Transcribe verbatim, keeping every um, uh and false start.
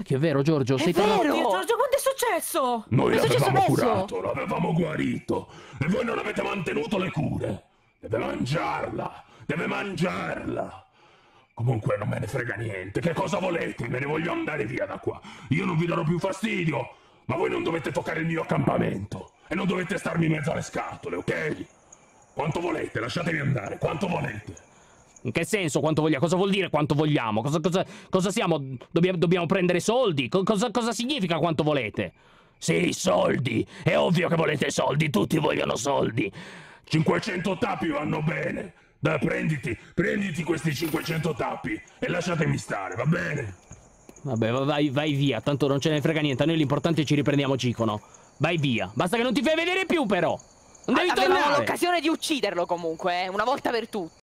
cacchio, è vero, Giorgio? È Sei vero! tornato... Oddio, Giorgio, quanto è successo? Noi È successo l'avevamo adesso? curato, l'avevamo guarito. E voi non avete mantenuto le cure. Deve mangiarla, deve mangiarla. Comunque non me ne frega niente. Che cosa volete? Me ne voglio andare via da qua. Io non vi darò più fastidio. Ma voi non dovete toccare il mio accampamento. E non dovete starmi in mezzo alle scatole, ok? Quanto volete, lasciatemi andare, quanto volete. In che senso quanto vogliamo? Cosa vuol dire quanto vogliamo? Cosa, cosa, cosa siamo? Dobbiamo, dobbiamo prendere soldi? Co cosa, cosa significa quanto volete? Sì, soldi. È ovvio che volete soldi, tutti vogliono soldi. cinquecento tappi vanno bene. Dai, prenditi, prenditi questi cinquecento tappi e lasciatemi stare, va bene? Vabbè, vai, vai via, tanto non ce ne frega niente. A noi l'importante è ci riprendiamo Cicono. Vai via, basta che non ti fai vedere più però. Non devi Avevamo tornare. l'occasione di ucciderlo comunque, eh, una volta per tutte.